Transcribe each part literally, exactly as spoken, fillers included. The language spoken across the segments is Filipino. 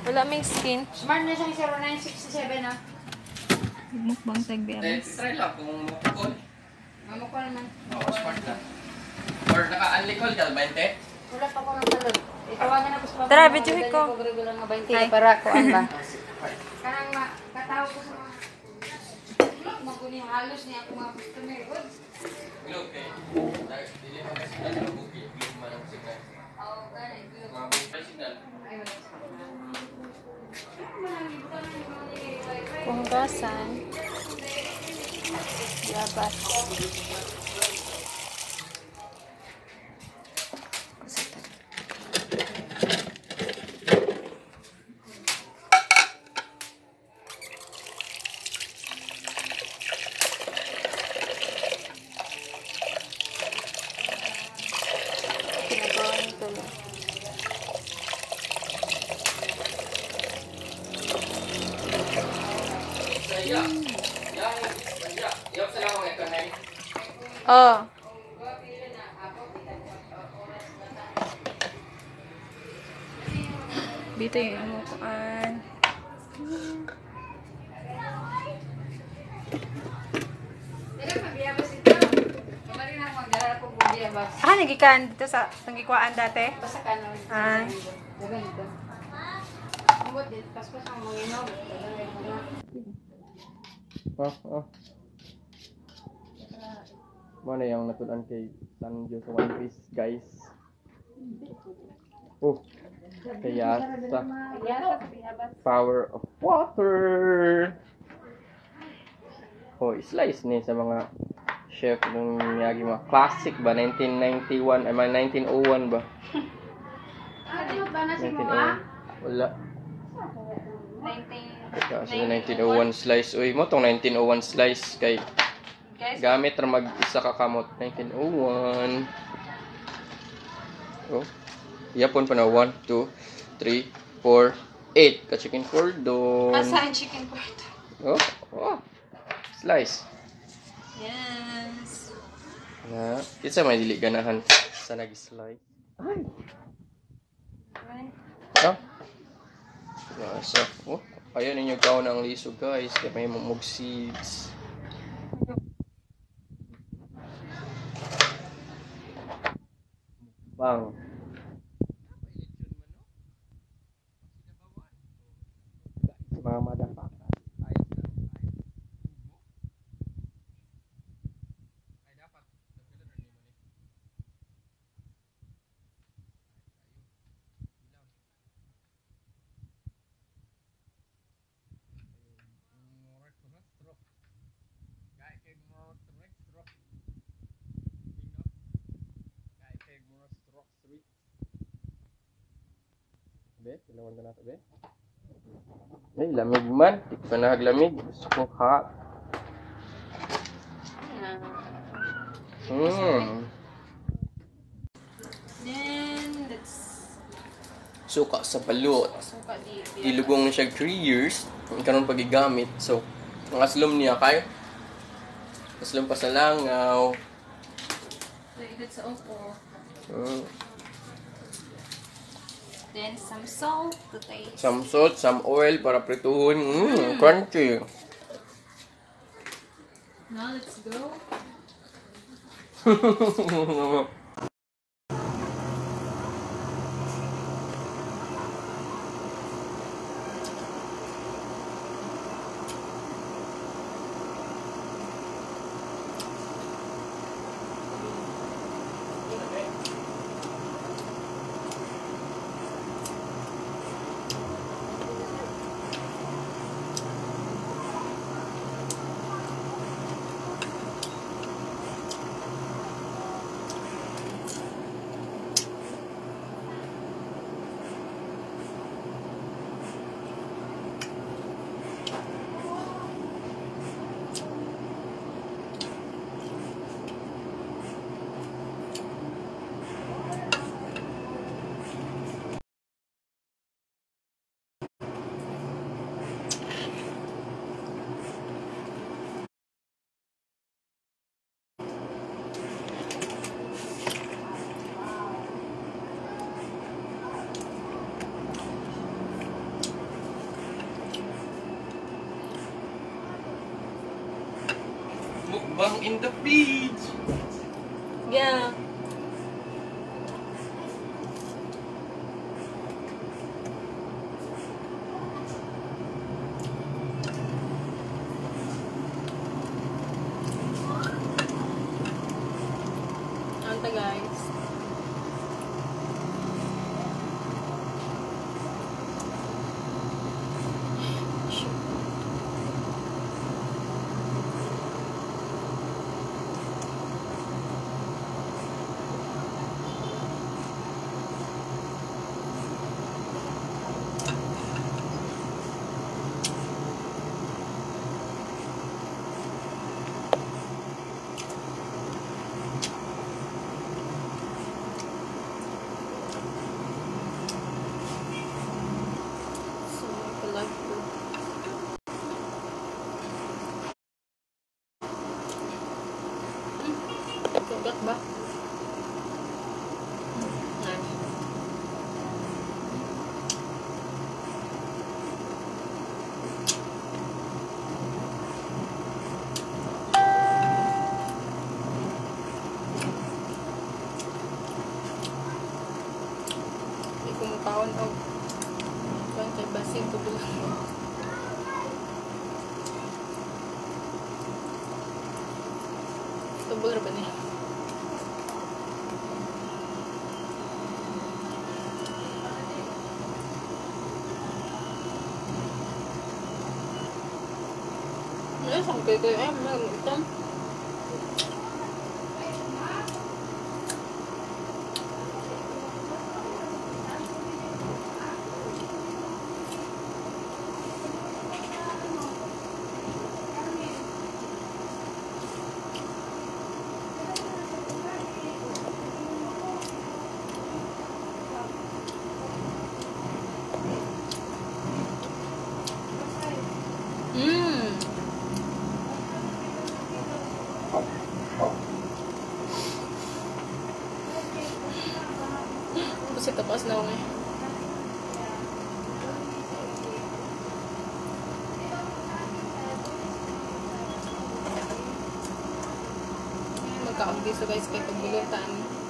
Wala may skin. Smart na siyang zero nine six seven ah. Mukbang tag di Eh, abas. try lang kung mukul. Mamukha naman. Oo, smart na. Or naka-unlicol ka, twenty? Wala pa ko ng salod. Itawagan na po sa Tara, video ko. regular nga twenty Hi. para kuan ba. Kanang ma kataw ko sa mga maguni halos niya ako mga customer. Good. Globe eh. Dili mo kasi na ng bukid. Globe man ang signal. Oo, ganun. Mga bukid signal. Kung gasan. Di abas. Pinagawa nito lang. Saya. Yang, ya, yung sa lang mga kanay. Oh. Dito yung mukuan. Dili pa biyabas ito. Kamari na ako magdala ko po biyabas. Ah, nagikan dito sa nagikuan dati. Basta kanon. Ah. Ganito. Ambot din paspas ang mga inom. Oh, oh. Mana yang natulan kay Sanjo sa One Piece, guys? Oh, kaya sa Biyabas biyabas. power of water. Oh, slice ni sa mga chef ng Miyagi, mga classic ba? nineteen ninety-one, ay mga nineteen oh one ba? Ano ba na si mo nineteen oh ah? one. Wala. nineteen Kasi nineteen oh one slice. Uy, mo tong nineteen oh one slice kay Guys, gamit ra mag isa ka kamot. nineteen oh one. Oh. Yapon pa na one, two, three, four, eight ka chicken cordon. Asa ang chicken part? Oh, oh. Slice. Yes. Na, kitsa may dili ganahan sa nag-slice. Ay. Oh. Nasa. Oh. Ayan ninyo kaon ang liso, guys. Kaya may mumug seeds. Bang. Mga madapa. Be, tinawan ka na ito, be. Ay, lamig man. Di ko na naglamig. Gusto ko hot. Hmm. Then, that's Suka sa balot. suka di. Ilugong na siya three years. Karon pagigamit. So, ang aslom niya kay aslom pa sa langaw. Pwede sa upo. Hmm. Then, some salt to taste. Some salt, some oil para prituhon. Mmm, crunchy. Now, let's go. Bang in the fridge. Yeah. Anta guys. So, like Sugat ba? Nice. Hindi ko mukhaon o kuwan kay basig ko lang. Tubol ra ba niya? Ano sampai kayo eh, mag-itam. Mmm. Kasi tapas na ako eh. Magkaon dito guys kay pagbulutan.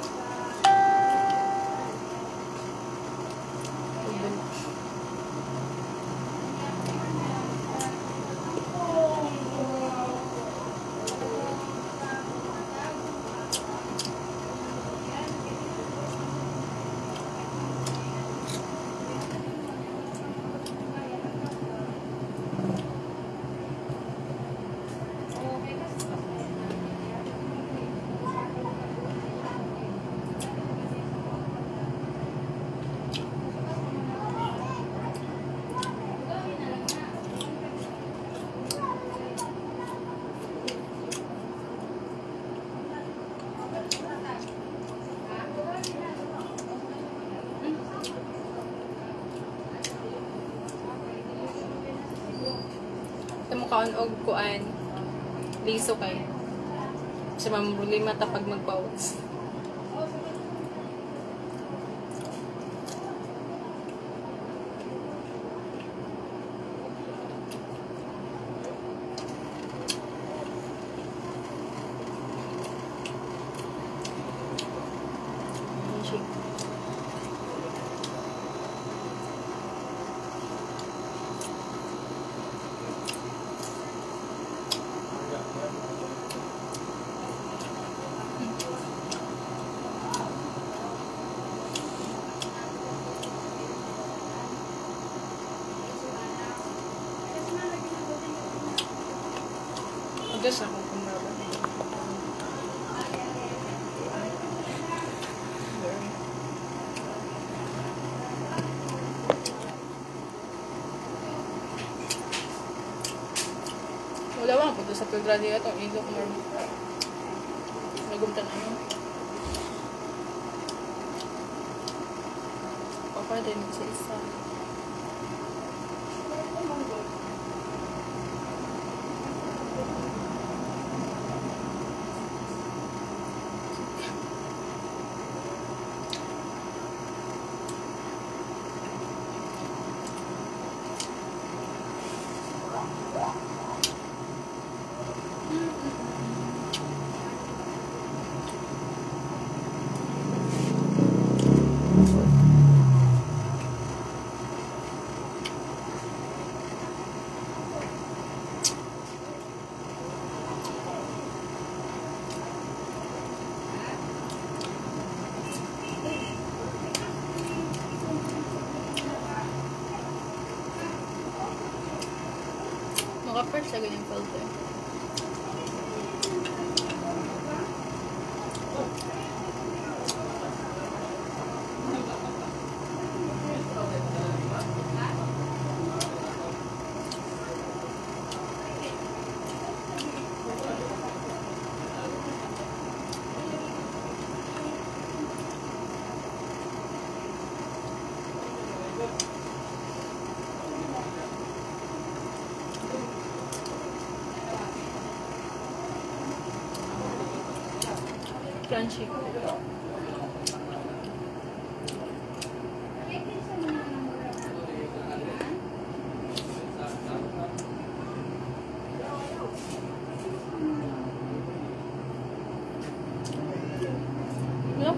Kaon og kuan liso kay sa mamrulima ta pag magpaus. Just ako kumbaga. Wala bang po sa pagdradi ito. Ito ko marami. Nagumta na yun. Papa din sa isa. Naka-first sa ganyang filter. Crunchy. Yup.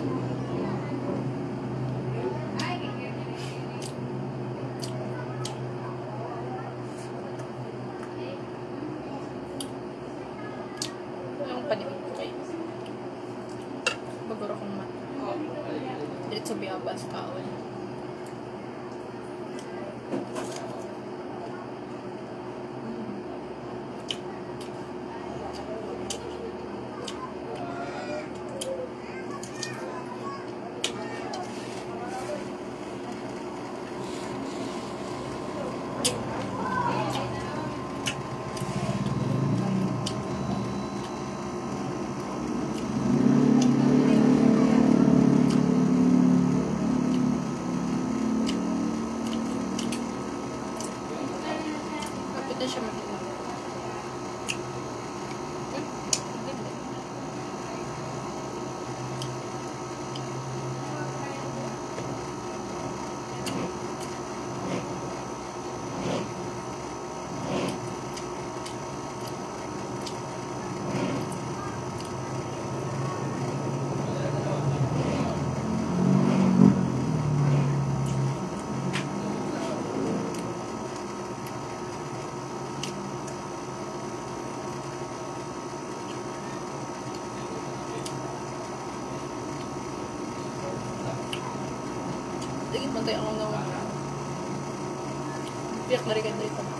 Yung panig ko kayo. Baguro kong mat. Diretso biyabas kaon. Kapit na siya mag- Hmm? Ganda. Dikit man tayo ang mga piyak na rin dito.